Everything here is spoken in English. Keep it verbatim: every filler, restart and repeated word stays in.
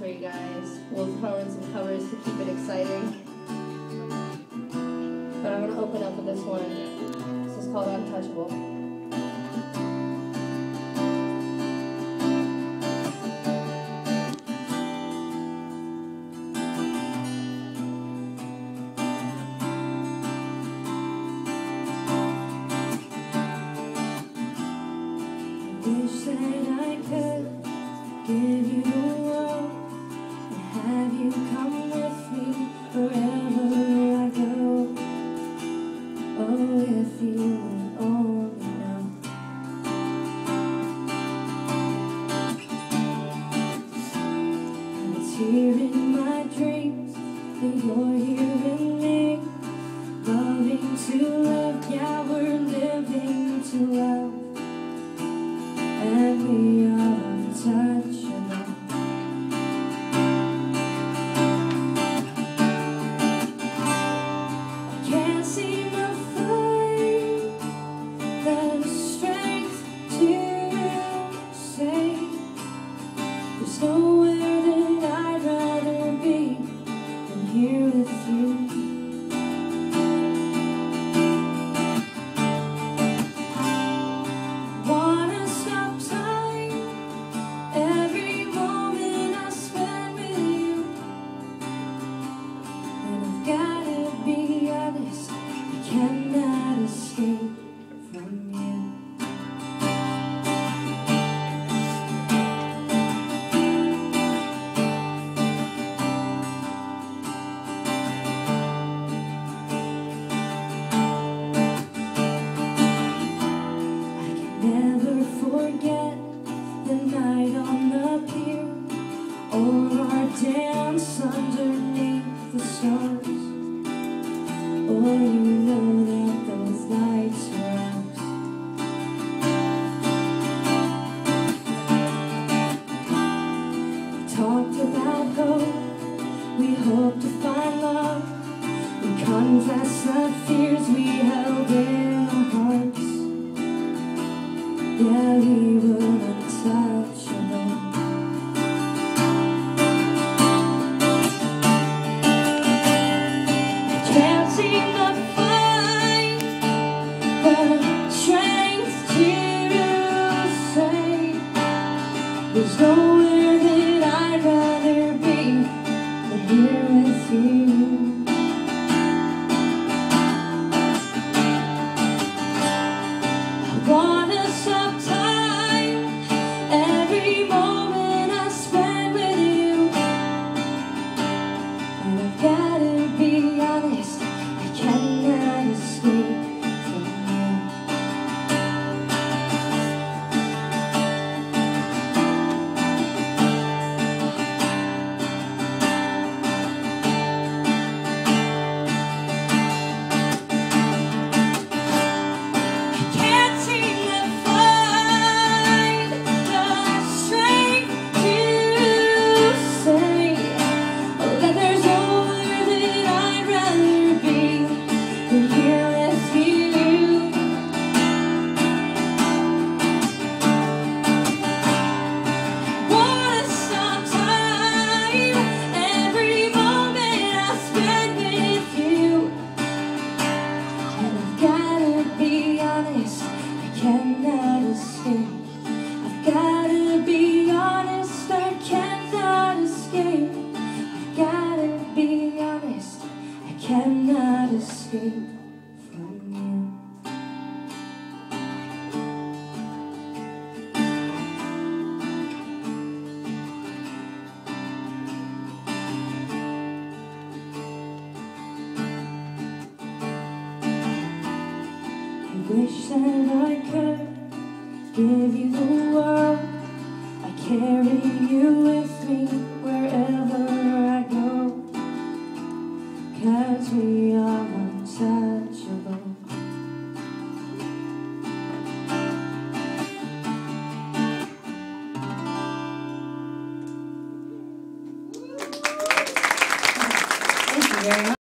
for you guys. We'll throw in some covers to keep it exciting. But I'm going to open up with this one. This is called Untouchable. Wish that I could give you the world and have you come with me wherever I go. Oh, if you would only know. And it's here in my dreams that you're here with me, loving to live, yeah, we're living to love. And we are untouchable. I can't seem to find the strength to say there's nowhere that I'd rather be than here with you. Cannot escape from you. I can never forget the night on the pier, or our dance underneath the stars. Oh, you know that those lights were ours. We talked about hope, we hoped to find love. We confessed the fears we held in our hearts. Yeah, we were untouchable. There's nowhere that I'd rather be than here with you. I wanna stop time, every moment I spend with you. And I've gotta be honest, I cannot escape. Cannot escape. I've gotta be honest, I cannot escape. I've gotta be honest, I cannot escape from you. I wish that I could give you the world. I carry you with me wherever I go, 'cause we are untouchable.